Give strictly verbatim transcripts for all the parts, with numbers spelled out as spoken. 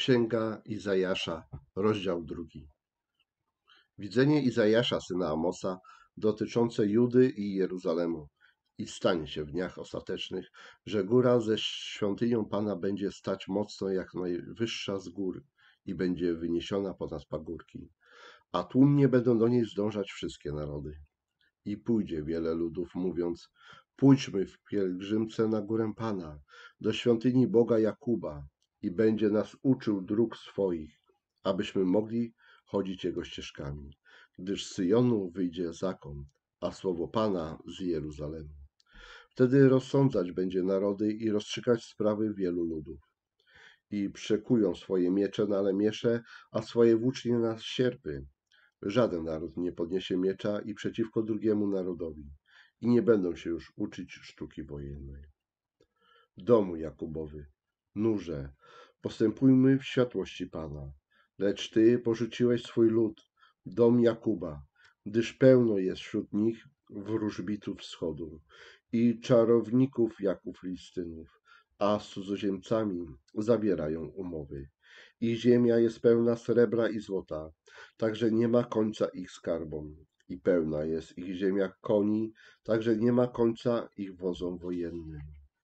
Księga Izajasza, rozdział drugi. Widzenie Izajasza, syna Amosa, dotyczące Judy i Jeruzalemu. I stanie się w dniach ostatecznych, że góra ze świątynią Pana będzie stać mocno jak najwyższa z gór i będzie wyniesiona ponad pagórki, a tłumnie będą do niej zdążać wszystkie narody. I pójdzie wiele ludów, mówiąc: pójdźmy w pielgrzymce na górę Pana, do świątyni Boga Jakuba, i będzie nas uczył dróg swoich, abyśmy mogli chodzić Jego ścieżkami, gdyż z Syjonu wyjdzie zakon, a słowo Pana z Jeruzalemu. Wtedy rozsądzać będzie narody i rozstrzygać sprawy wielu ludów. I przekują swoje miecze na lemiesze, a swoje włócznie na sierpy. Żaden naród nie podniesie miecza i przeciwko drugiemu narodowi, i nie będą się już uczyć sztuki wojennej. Domu Jakubowy, nurze, postępujmy w światłości Pana, lecz Ty porzuciłeś swój lud, dom Jakuba, gdyż pełno jest wśród nich wróżbitów wschodu i czarowników jak u Filistynów, a z cudzoziemcami zawierają umowy. Ich ziemia jest pełna srebra i złota, także nie ma końca ich skarbom. I pełna jest ich ziemia koni, także nie ma końca ich wozom wojennym.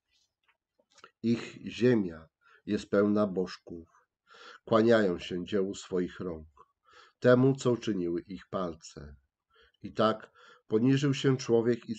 Ich ziemia jest pełna bożków, kłaniają się dziełu swoich rąk, temu, co uczyniły ich palce. I tak poniżył się człowiek i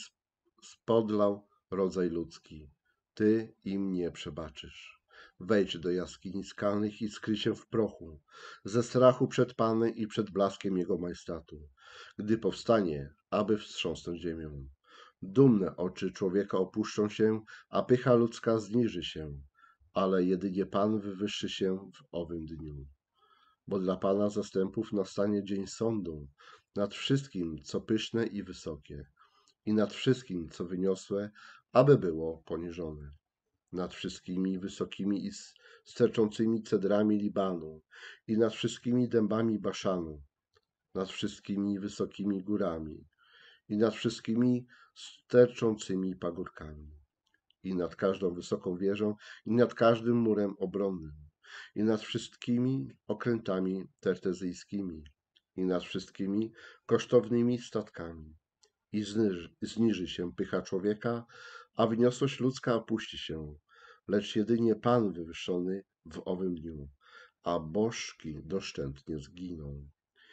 spodlał rodzaj ludzki. Ty im nie przebaczysz. Wejdź do jaskini skalnych i skryj się w prochu, ze strachu przed Panem i przed blaskiem Jego majestatu, gdy powstanie, aby wstrząsnąć ziemią. Dumne oczy człowieka opuszczą się, a pycha ludzka zniży się, ale jedynie Pan wywyższy się w owym dniu. Bo dla Pana zastępów nastanie dzień sądu nad wszystkim, co pyszne i wysokie, i nad wszystkim, co wyniosłe, aby było poniżone, nad wszystkimi wysokimi i sterczącymi cedrami Libanu i nad wszystkimi dębami Baszanu, nad wszystkimi wysokimi górami i nad wszystkimi sterczącymi pagórkami, i nad każdą wysoką wieżą, i nad każdym murem obronnym, i nad wszystkimi okrętami tertezyjskimi, i nad wszystkimi kosztownymi statkami. I zniży, zniży się pycha człowieka, a wyniosłość ludzka opuści się, lecz jedynie Pan wywyższony w owym dniu, a bożki doszczętnie zginą.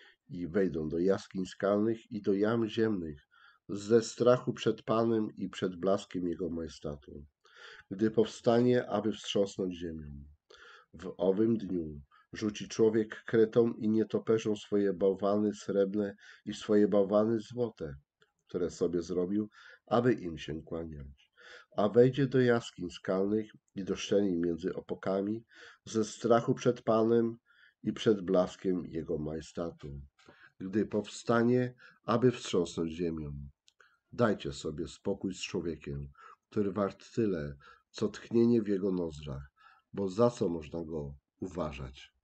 I wejdą do jaskiń skalnych i do jam ziemnych, ze strachu przed Panem i przed blaskiem Jego majestatu, gdy powstanie, aby wstrząsnąć ziemią. W owym dniu rzuci człowiek kretą i nietoperzą swoje bałwany srebrne i swoje bałwany złote, które sobie zrobił, aby im się kłaniać. A wejdzie do jaskiń skalnych i do szczelin między opokami, ze strachu przed Panem i przed blaskiem Jego majestatu, gdy powstanie, aby wstrząsnąć ziemią. Dajcie sobie spokój z człowiekiem, który wart tyle, co tchnienie w jego nozdrzach, bo za co można go uważać?